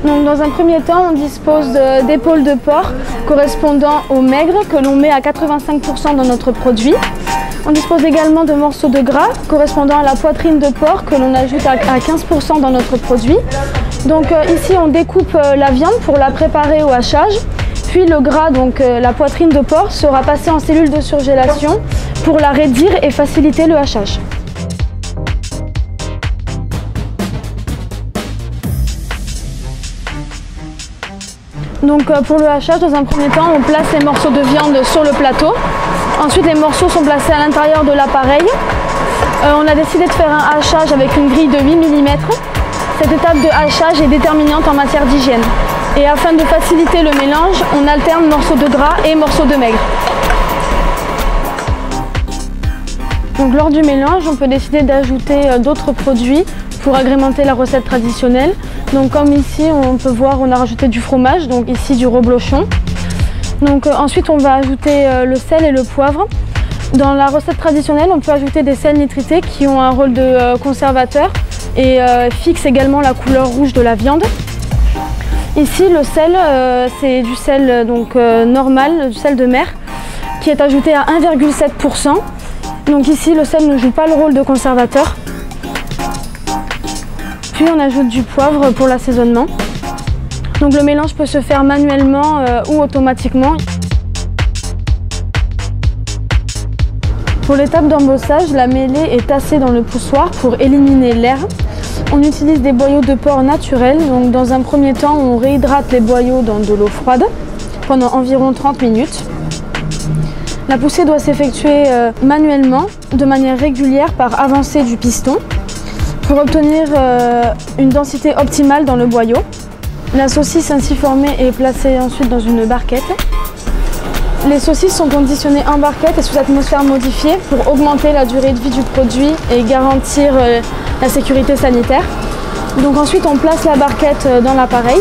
Donc, dans un premier temps, on dispose d'épaules de porc correspondant au maigre que l'on met à 85% dans notre produit. On dispose également de morceaux de gras correspondant à la poitrine de porc que l'on ajoute à 15% dans notre produit. Donc ici on découpe la viande pour la préparer au hachage. Puis le gras, donc la poitrine de porc, sera passé en cellule de surgélation pour la raidir et faciliter le hachage. Donc pour le hachage, dans un premier temps, on place les morceaux de viande sur le plateau. Ensuite, les morceaux sont placés à l'intérieur de l'appareil. On a décidé de faire un hachage avec une grille de 8 mm. Cette étape de hachage est déterminante en matière d'hygiène. Et afin de faciliter le mélange, on alterne morceaux de gras et morceaux de maigre. Donc lors du mélange, on peut décider d'ajouter d'autres produits pour agrémenter la recette traditionnelle. Donc comme ici, on peut voir, on a rajouté du fromage, donc ici du reblochon. Donc ensuite, on va ajouter le sel et le poivre. Dans la recette traditionnelle, on peut ajouter des sels nitrités qui ont un rôle de conservateur et fixent également la couleur rouge de la viande. Ici, le sel, c'est du sel normal, du sel de mer, qui est ajouté à 1,7%. Donc ici, le sel ne joue pas le rôle de conservateur. Puis on ajoute du poivre pour l'assaisonnement. Donc le mélange peut se faire manuellement ou automatiquement. Pour l'étape d'embossage, la mêlée est tassée dans le poussoir pour éliminer l'air. On utilise des boyaux de porc naturels. Donc dans un premier temps, on réhydrate les boyaux dans de l'eau froide pendant environ 30 minutes. La poussée doit s'effectuer manuellement, de manière régulière par avancée du piston, pour obtenir une densité optimale dans le boyau. La saucisse ainsi formée est placée ensuite dans une barquette. Les saucisses sont conditionnées en barquette et sous atmosphère modifiée pour augmenter la durée de vie du produit et garantir la sécurité sanitaire. Donc ensuite on place la barquette dans l'appareil.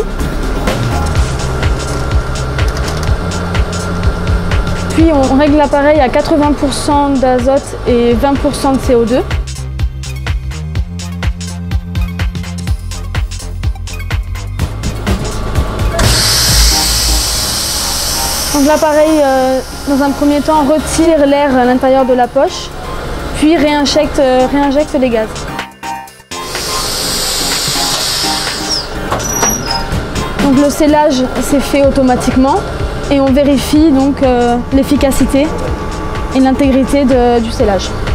Puis on règle l'appareil à 80% d'azote et 20% de CO2. Donc l'appareil, dans un premier temps, retire l'air à l'intérieur de la poche, puis réinjecte les gaz. Donc le scellage s'est fait automatiquement et on vérifie donc l'efficacité et l'intégrité du scellage.